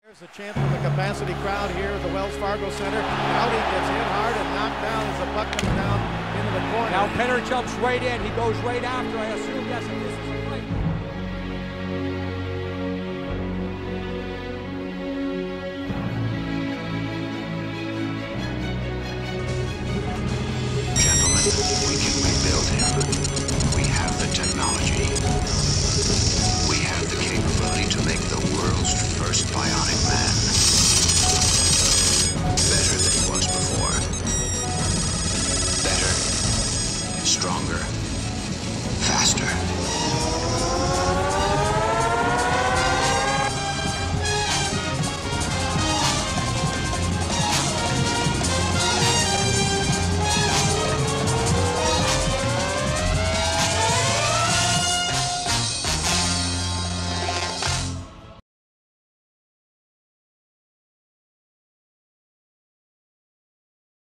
There's a chant from the capacity crowd here at the Wells Fargo Center. Doughty gets hit hard and knocked down as the puck comes down into the corner. Now Penner jumps right in. He goes right after, I assume, yes.